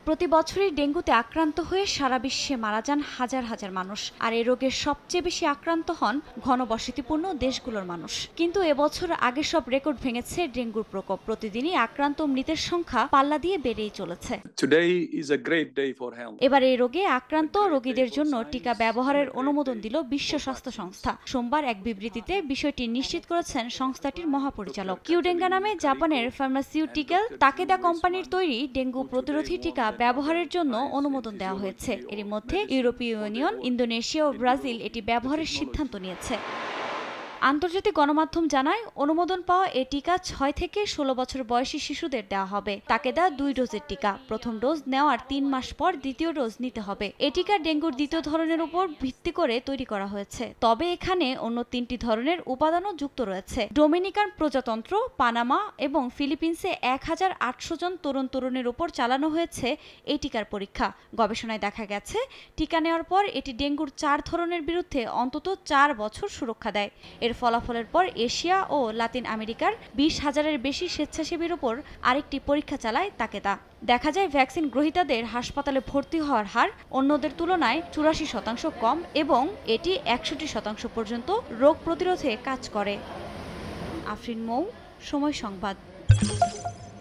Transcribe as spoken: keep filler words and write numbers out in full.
প্রতি বছরই ডেঙ্গুতে আক্রান্ত হয়ে সারা বিশ্বে মারা যান হাজার হাজার মানুষ। আর এই রোগের সবচেয়ে বেশি আক্রান্ত হন ঘনবসতিপূর্ণ দেশগুলোর মানুষ। কিন্তু এবছর আগের সব রেকর্ড ভেঙেছে ডেঙ্গুর প্রকোপ। প্রতিদিনই আক্রান্ত মৃতের সংখ্যা পাল্লা দিয়ে বেড়েই চলেছে। এবার এই রোগে আক্রান্ত রোগীদের জন্য টিকা ব্যবহারের অনুমোদন দিল বিশ্ব স্বাস্থ্য সংস্থা। সোমবার এক বিবৃতিতে বিষয়টি নিশ্চিত করেছেন সংস্থাটির মহাপরিচালক। কিউডেঙ্গা নামে জাপানের ফার্মাসিউটিক্যাল তাকেদা কোম্পানির তৈরি ডেঙ্গু প্রতিরোধী টিকা ব্যবহারের জন্য অনুমোদন দেওয়া হয়েছে। এর মধ্যে ইউরোপীয় ইউনিয়ন, ইন্দোনেশিয়া ও ব্রাজিল এটি ব্যবহারের সিদ্ধান্ত নিয়েছে। আন্তর্জাতিক গণমাধ্যম জানায়, অনুমোদন পাওয়া এই টিকা ছয় থেকে ষোলো বছর বয়সী শিশুদের দেওয়া হবে। তাকেদা দুই ডোজের টিকা। প্রথম ডোজ নেওয়ার তিন মাস পর দ্বিতীয় ডোজ নিতে হবে। এই টিকা ডেঙ্গুর দ্বিতীয় ধরনের উপর ভিত্তি করে তৈরি করা হয়েছে। তবে এখানে অন্য তিনটি ধরনের উপাদানও যুক্ত রয়েছে। ডোমিনিকান প্রজাতন্ত্র, পানামা এবং ফিলিপিন্সে এক হাজার আটশো জন তরুণ তরুণীর উপর চালানো হয়েছে এই টিকার পরীক্ষা। গবেষণায় দেখা গেছে, টিকা নেওয়ার পর এটি ডেঙ্গুর চার ধরনের বিরুদ্ধে অন্তত চার বছর সুরক্ষা দেয়। এর ফলাফলের পর এশিয়া ও লাতিন আমেরিকার বিশ হাজারের বেশি স্বেচ্ছাসেবীর উপর আরেকটি পরীক্ষা চালায় তাকেদা। দেখা যায়, ভ্যাকসিন গ্রহীতাদের হাসপাতালে ভর্তি হওয়ার হার অন্যদের তুলনায় চুরাশি শতাংশ কম এবং এটি একষট্টি শতাংশ পর্যন্ত রোগ প্রতিরোধে কাজ করে। আফরিন মৌ, সময় সংবাদ।